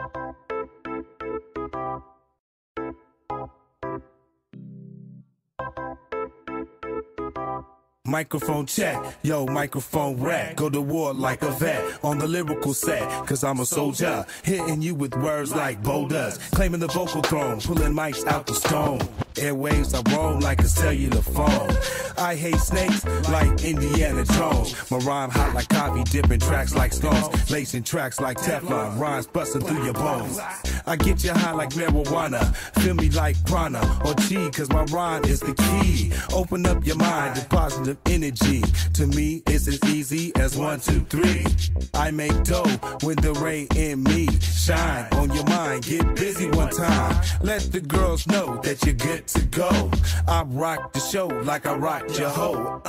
Microphone check, yo, microphone rap. Go to war like a vet on the lyrical set, cause I'm a soldier, hitting you with words like Bo does. Claiming the vocal throne, pulling mics out the stone. Airwaves I roam like a cellular phone. I hate snakes like Indiana Jones. My rhyme hot like coffee, dipping tracks like stones, lacing tracks like Teflon, rhymes busting through your bones. I get you high like marijuana, feel me like prana or chi, cause my rhyme is the key. Open up your mind to positive energy. To me, it's as easy as 1, 2, 3. I make dough when the ray in me shine on your mind. Get busy one time. Let the girls know that you're good to go. I rock the show like I rock your hoe.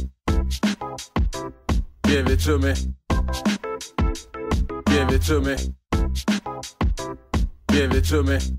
Give it to me. Give it to me. Give it to me.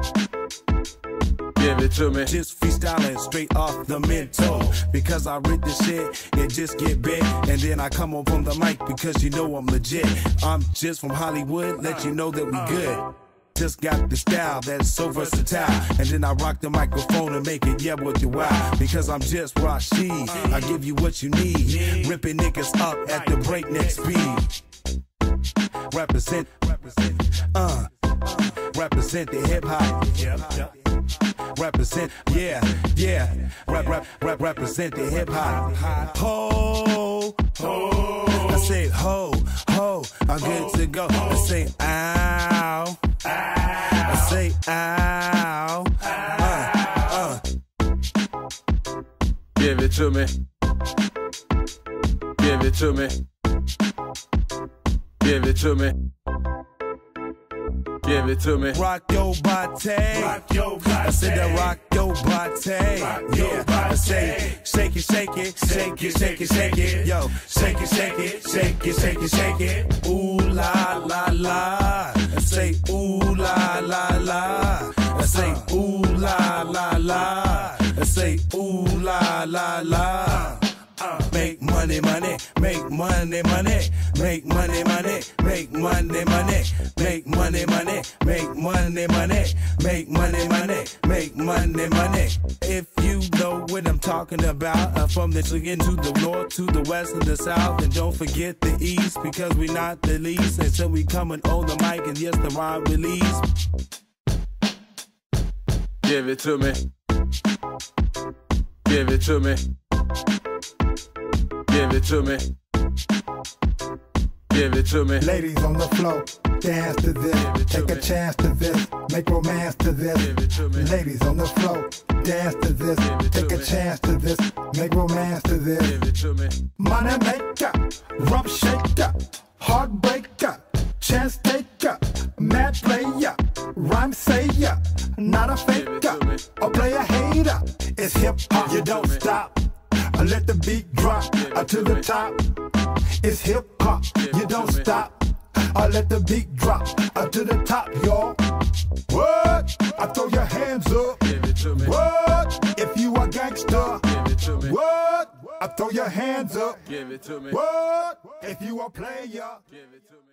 Give it to me. Just freestyling straight off the mental. Because I read the shit, it just get big. And then I come on from the mic because you know I'm legit. I'm just from Hollywood, let you know that we good. Just got the style that's so versatile. And then I rock the microphone and make it, yeah, what you wow. Because I'm just Rashid, I give you what you need. Ripping niggas up at the breakneck speed. Represent the hip hop. Represent, represent the hip hop. Ho, ho. I say ho, ho. I'm good to go. I say ow. I say ow. Give it to me. Give it to me. Give it to me. Give it to me. Rock your body. Rock your body. I said that rock your body. Yeah, I say shake it, shake it, shake it, shake it, shake it. Yo, shake it, shake it, shake it, shake it, shake it. Ooh la la la. I say ooh la la la. I say ooh la la la. I say ooh la la la. Make money, money, make money, money, make money, money, make money, money, make money, money, make money, money, make money, money, make money, money. If you know what I'm talking about, from the chicken to the north, to the west and the south, and don't forget the east, because we not the least until we coming on the mic and yes, the rhyme release. Give it to me. Give it to me. Give it to me. Give it to me. Ladies on the floor, dance to this. Take a chance to this. Make romance to this. Ladies on the floor, dance to this. Take a chance to this. Make romance to this. Give it to me. Money maker, rump shaker, heartbreaker, chance taker, mad player, rhyme sayer, not a faker, or player hater. It's hip hop, you don't stop. Let the beat drop to the top. It's hip hop, you don't stop. Let the beat drop to the top, y'all. What? I throw your hands up. What? If you a gangster. What? I throw your hands up. Give it to me. What? If you a player. Give it to me.